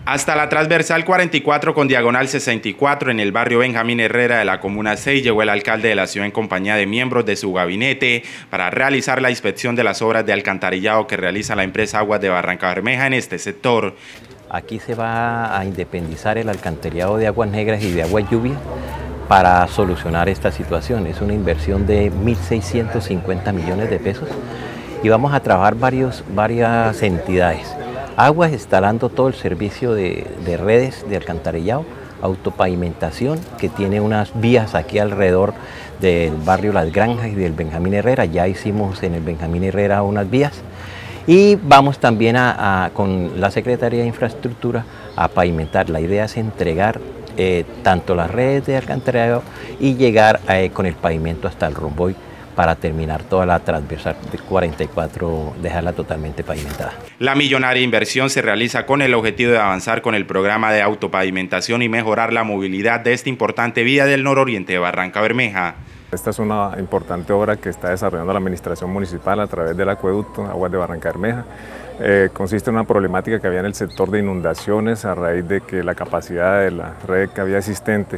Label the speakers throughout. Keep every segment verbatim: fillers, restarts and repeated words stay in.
Speaker 1: Hasta la transversal cuarenta y cuatro con diagonal sesenta y cuatro en el barrio Benjamín Herrera de la Comuna seis llegó el alcalde de la ciudad en compañía de miembros de su gabinete para realizar la inspección de las obras de alcantarillado que realiza la empresa Aguas de Barrancabermeja en este sector.
Speaker 2: Aquí se va a independizar el alcantarillado de aguas negras y de aguas lluvia para solucionar esta situación. Es una inversión de mil seiscientos cincuenta millones de pesos y vamos a trabajar varios, varias entidades. Aguas instalando todo el servicio de, de redes de alcantarillado, autopavimentación, que tiene unas vías aquí alrededor del barrio Las Granjas y del Benjamín Herrera. Ya hicimos en el Benjamín Herrera unas vías. Y vamos también a, a, con la Secretaría de Infraestructura a pavimentar. La idea es entregar eh, tanto las redes de alcantarillado y llegar eh, con el pavimento hasta el romboy para terminar toda la transversal de cuarenta y cuatro, dejarla totalmente pavimentada.
Speaker 1: La millonaria inversión se realiza con el objetivo de avanzar con el programa de autopavimentación y mejorar la movilidad de esta importante vía del nororiente de Barrancabermeja.
Speaker 3: Esta es una importante obra que está desarrollando la administración municipal a través del acueducto Aguas de Barrancabermeja. Eh, consiste en una problemática que había en el sector de inundaciones a raíz de que la capacidad de la red que había existente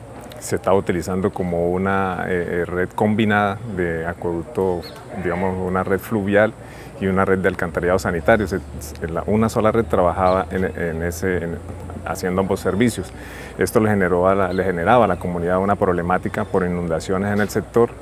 Speaker 3: se estaba utilizando como una eh, red combinada de acueducto, digamos una red fluvial y una red de alcantarillado sanitario. Se, la, una sola red trabajaba en, en ese, en, haciendo ambos servicios. Esto le, generó a la, le generaba a la comunidad una problemática por inundaciones en el sector,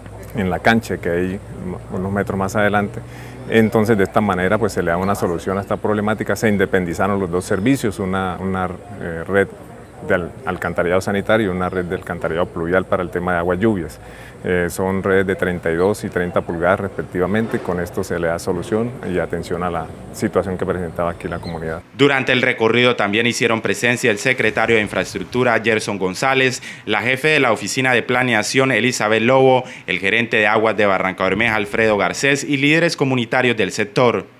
Speaker 3: en la cancha que hay unos metros más adelante. Entonces de esta manera pues se le da una solución a esta problemática, se independizaron los dos servicios, una, una eh, red de alcantarillado sanitario y una red de alcantarillado pluvial para el tema de aguas lluvias. Eh, son redes de treinta y dos y treinta pulgadas respectivamente. Con esto se le da solución y atención a la situación que presentaba aquí la comunidad.
Speaker 1: Durante el recorrido también hicieron presencia el secretario de Infraestructura Gerson González, la jefe de la Oficina de Planeación Elizabeth Lobo, el gerente de Aguas de Barrancabermeja Alfredo Garcés y líderes comunitarios del sector.